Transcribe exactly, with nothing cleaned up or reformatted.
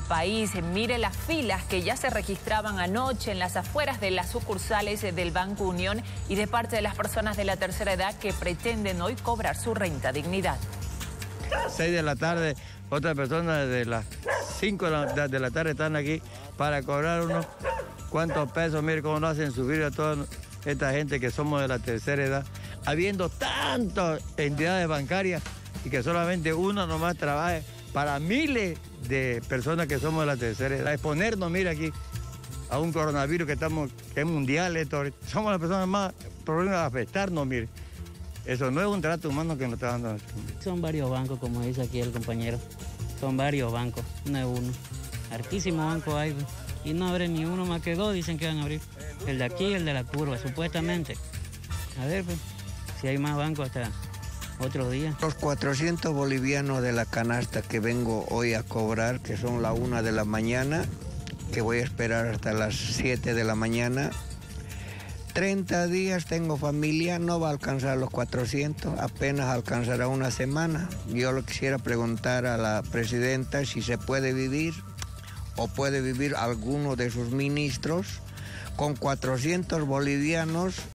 país. Mire las filas que ya se registraban anoche en las afueras de las sucursales del Banco Unión y de parte de las personas de la tercera edad que pretenden hoy cobrar su renta dignidad. seis de la tarde, otras personas de las cinco de la, de la tarde están aquí para cobrar unos cuantos pesos. Mire cómo nos hacen subir a toda esta gente que somos de la tercera edad, habiendo tantas entidades bancarias y que solamente uno nomás trabaje para miles de personas que somos de la tercera edad. Exponernos, mire aquí, a un coronavirus que, estamos, que es mundial, esto, somos las personas más problemas de afectarnos, mire. Eso no es un trato humano que nos está dando. Son varios bancos, como dice aquí el compañero. Son varios bancos, no es uno. Hartísimos bancos hay, y no abren ni uno más que dos, dicen que van a abrir. El de aquí y el de la curva, supuestamente. A ver, pues, si hay más bancos hasta otros días. Los cuatrocientos bolivianos de la canasta que vengo hoy a cobrar, que son la una de la mañana, que voy a esperar hasta las siete de la mañana. treinta días tengo familia, no va a alcanzar los cuatrocientos, apenas alcanzará una semana. Yo le quisiera preguntar a la presidenta si se puede vivir o puede vivir alguno de sus ministros con cuatrocientos bolivianos